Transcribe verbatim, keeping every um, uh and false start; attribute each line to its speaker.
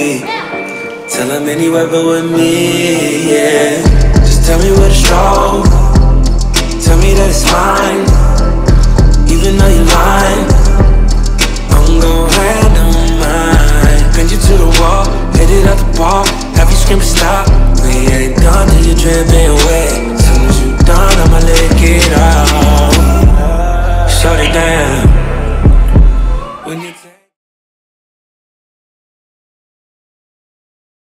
Speaker 1: be. Tell them anywhere but with me, yeah. Just tell me where to stroke. Tell me that it's mine, even though you're lying. I'm gon' hand on mine. Bend you to the wall, hit it at the park. Have you scream to stop? We ain't done till you're dripping wet. Soon as you done, I'ma lick it out.